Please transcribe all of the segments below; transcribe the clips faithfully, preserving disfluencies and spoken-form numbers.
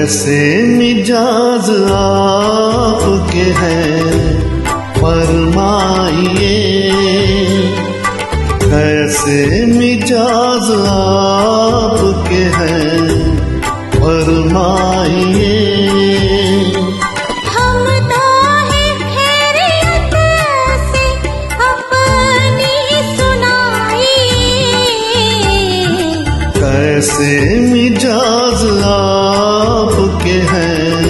कैसे मिजाज आपके हैं फरमाइए, कैसे मिजाज आपके हैं फरमाइए। हम तो हैं खैरियत से अपनी सुनाइए, कैसे मिजाज आपके हैं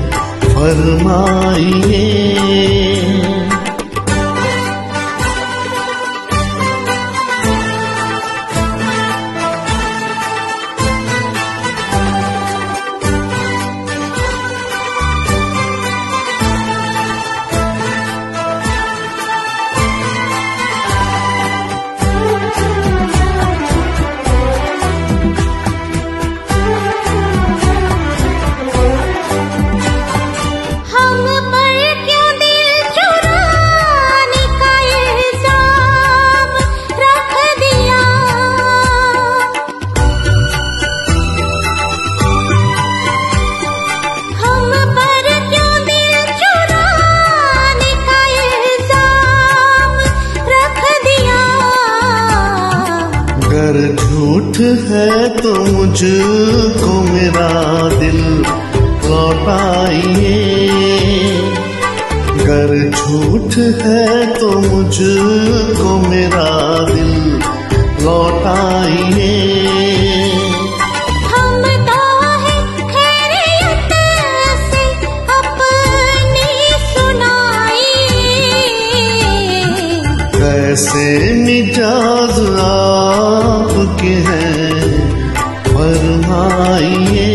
फरमाइए। अगर झूठ है तो मुझको मेरा दिल लौटाइए, अगर झूठ है तो मुझको मेरा दिल लौटाइए। हम तो हैं खैरियत से अपनी सुनाइए, कैसे मिजाज आपके हैं फरमाइए।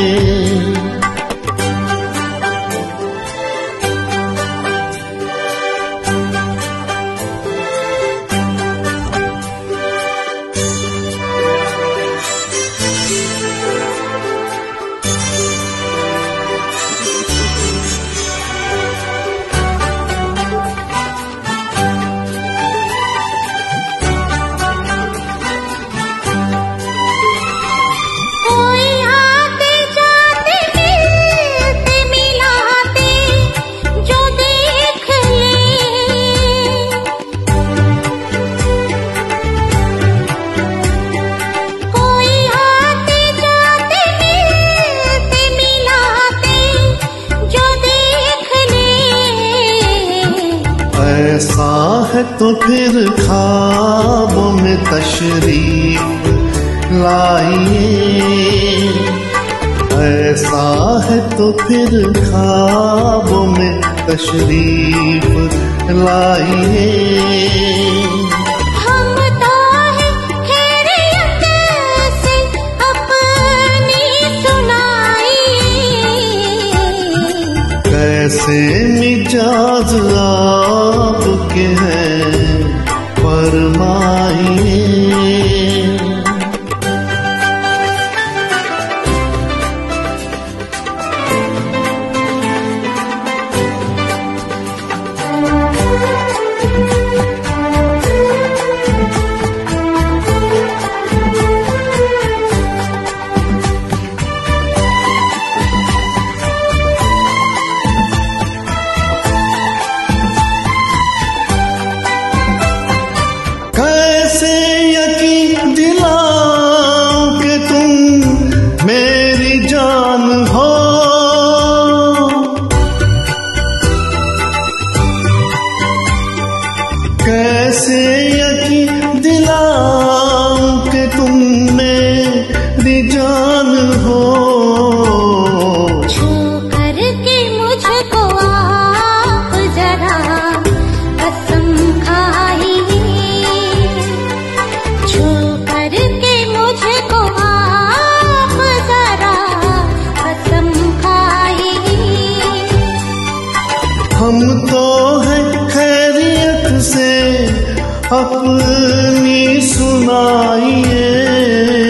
ऐसा है तो फिर ख्वाबों में तशरीफ लाइए, ऐसा है तो फिर ख्वाबों में तशरीफ लाइए। हम तो हैं खैरियत से अपनी सुनाइए, कैसे मिजाज आपके हैं फरमाइए। कैसे यकीन दिलाऊं कि तुम मेरी जान हो, कैसे यकीन दिलाऊं कि तुम मेरी जान हो। छू करके मुझको आप जरा कसम खाइए, छू करके मुझको आप जरा कसम खाइए। हम तो हैं खैरियत से अपनी सुनाइए,